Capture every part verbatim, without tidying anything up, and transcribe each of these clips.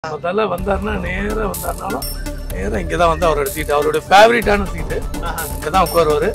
அதனால வந்தாருன்னா நேராக வந்தாருனாலும் நேராக இங்கே தான் வந்து அவரோட சீட்டு, அவருடைய ஃபேவரட்டான சீட்டு இங்கே தான் உட்காருவார்.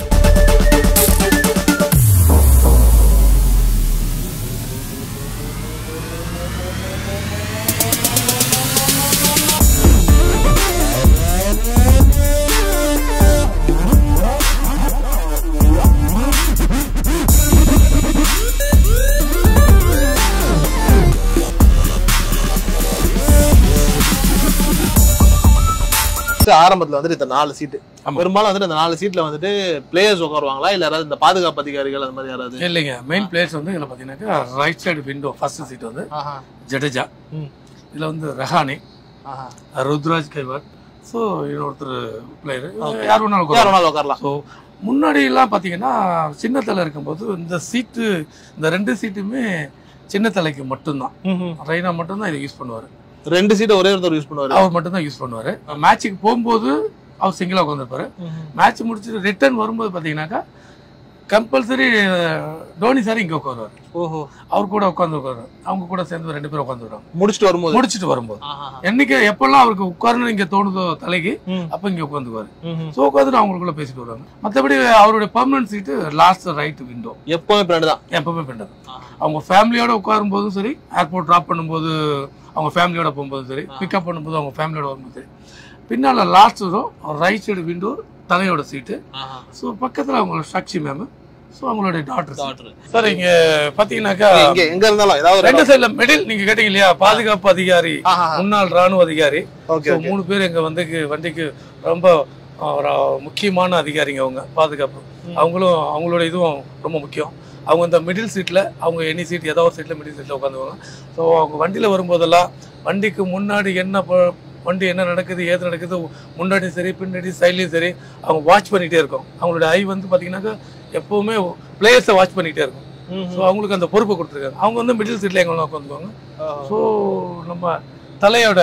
ஆரம்பத்துல வந்துட்டு இந்த நாலு சீட்டு பெரும்பாலும் வந்துட்டு இந்த நாலு சீட்ல வந்துட்டு பிளேயர்ஸ் உட்காருவாங்களா இல்ல யாராவது இந்த பாதுகாப்பு அதிகாரிகள் அந்த மாதிரி யாராவது? இல்லைங்க, மெயின் பிளேயர்ஸ் வந்து இதில் பார்த்தீங்கன்னாக்கா right side window first seat வந்து ஜடேஜா, இதில் வந்து ரஹானே, ருத்ராஜ் கைவாட், ஸோ இன்னொருத்தர் பிளேயர் யார் வேணாலும் உட்காரலாம். ஸோ முன்னாடி எல்லாம் பார்த்தீங்கன்னா சின்ன தலை இருக்கும்போது இந்த சீட்டு இந்த ரெண்டு சீட்டுமே சின்ன தலைக்கு மட்டும்தான், ரெய்னா மட்டும்தான் இதை யூஸ் பண்ணுவார். ரெண்டு சீட் ஒரே ஒருத்தர் யூஸ் பண்ணுவாரு, அவர் மட்டும் தான் யூஸ் பண்ணுவாரு. மேட்சுக்கு போகும்போது அவர் சிங்கிளா உட்காந்துருப்பாரு. மேட்ச் முடிச்சுட்டு ரிட்டர்ன் வரும்போது பாத்தீங்கன்னாக்கா கம்பல்சரி தோனி சார் இங்க உட்காருவாரு. ஓஹோ, அவர் கூட உட்காந்து உட்காருவாரு. அவங்க கூட சேர்ந்து ரெண்டு பேரும் உட்காந்துருவாங்க. முடிச்சுட்டு வரும்போது முடிச்சுட்டு வரும்போது என்னைக்கு எப்பெல்லாம் அவருக்கு உட்காரணும் இங்க தோணுதோ தலைக்கு அப்ப இங்க உட்காந்துக்குவாரு. ஸோ உட்காந்துட்டு அவங்களுக்குள்ள பேசிட்டு வருவாங்க. மற்றபடி அவருடைய permanent seat last right window எப்பவுமே பிரெண்ட் தான், எப்பவுமே பிரெண்ட் தான். அவங்க ஃபேமிலியோட உட்காரும் போதும் சரி, ஏர்போர்ட் ட்ராப் பண்ணும்போது அவங்க ஃபேமிலியோட போகும்போது சரி, பிக்கப் பண்ணும்போது அவங்க ஃபேமிலியோட வரும்போது சரி, பின்னால லாஸ்ட் வரும் ரைட் சைடு விண்டோ தலையோட சீட்டு. ஸோ பக்கத்தில் அவங்களோட சாட்சி மேம், ஸோ அவங்களுடைய டாக்டர் சார். இங்க பாத்தீங்கன்னாக்கா எங்க இருந்தாலும் ஏதாவது ரெண்டு சைடுல மிடில் நீங்க கேட்டீங்க இல்லையா, பாதுகாப்பு அதிகாரி, முன்னாள் ராணுவ அதிகாரி, மூணு பேர் எங்க வந்து வண்டிக்கு ரொம்ப முக்கியமான அதிகாரிங்க. அவங்க பாதுகாப்பு, அவங்களும் அவங்களோட இதுவும் ரொம்ப முக்கியம். அவங்க இந்த மிடில் சீட்டில் அவங்க எனி சீட் ஏதாவது ஒரு சீட்டில் மிடில் சீட்டில் உட்காந்துவாங்க. ஸோ அவங்க வண்டியில் வரும்போதெல்லாம் வண்டிக்கு முன்னாடி என்ன வண்டி என்ன நடக்குது ஏது நடக்குது முன்னாடி சரி பின்னாடி சைட்லேயும் சரி அவங்க வாட்ச் பண்ணிகிட்டே இருக்கும். அவங்களோட ஐ வந்து பார்த்தீங்கன்னாக்கா எப்போவுமே பிளேயர்ஸை வாட்ச் பண்ணிகிட்டே இருக்கும். ஸோ அவங்களுக்கு அந்த பொறுப்பை கொடுத்துருக்காங்க. அவங்க வந்து மிடில் சீட்டில் எங்கெல்லாம் உட்காந்துக்குவாங்க. ஸோ நம்ம தலையோட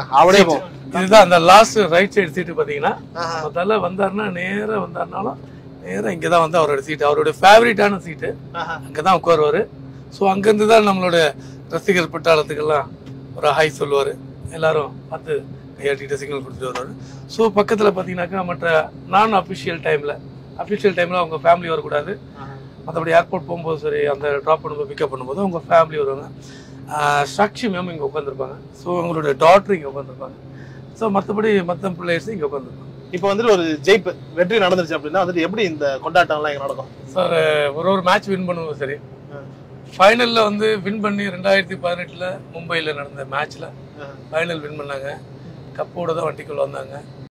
இதுதான் அந்த லாஸ்ட் ரைட் சைடு சீட்டு. பார்த்தீங்கன்னா தலை வந்தாருன்னா நேராக வந்தாருனாலும் நேராக இங்கே தான் வந்து அவரோட சீட்டு, அவருடைய ஃபேவரட்டான சீட்டு அங்கே தான் உட்காருவார். ஸோ அங்கேருந்து தான் நம்மளோட ரசிகர் பட்டாளத்துக்கெல்லாம் ஒரு ஹாய் சொல்லுவார். எல்லாரும் பார்த்து கையாட்டிகிட்டு சிக்னல் கொடுத்துட்டு வருவார். ஸோ பக்கத்தில் பார்த்தீங்கன்னாக்கா மற்ற நான் அஃபிஷியல் டைமில் அஃபிஷியல் டைமில் அவங்க ஃபேமிலி வரக்கூடாது. மற்றபடி ஏர்போர்ட் போகும்போது சரி, அந்த ட்ராப் பண்ணும்போது பிக்கப் பண்ணும்போது அவங்க ஃபேமிலி வருவாங்க. சாட்சி மேம் இங்கே உட்காந்துருப்பாங்க. ஸோ அவங்களோட டாக்டர் இங்கே உட்காந்துருப்பாங்க. ஸோ மற்றபடி மற்ற பிளேயர்ஸும் இங்கே உட்காந்துருப்பாங்க. இப்போ வந்துட்டு ஒரு ஜெயிப்பு வெற்றி நடந்துருச்சு அப்படின்னா வந்துட்டு எப்படி இந்த கொண்டாட்டம்லாம் இங்கே நடக்கும் சார்? ஒரு ஒரு மேட்ச் வின் பண்ணுவோம் சரி. ஃபைனலில் வந்து வின் பண்ணி ரெண்டாயிரத்தி பதினெட்டில் மும்பையில் நடந்த மேட்ச்சில் ஃபைனல் வின் பண்ணாங்க. கப்போட தான் வண்டிக்குள்ளே வந்தாங்க.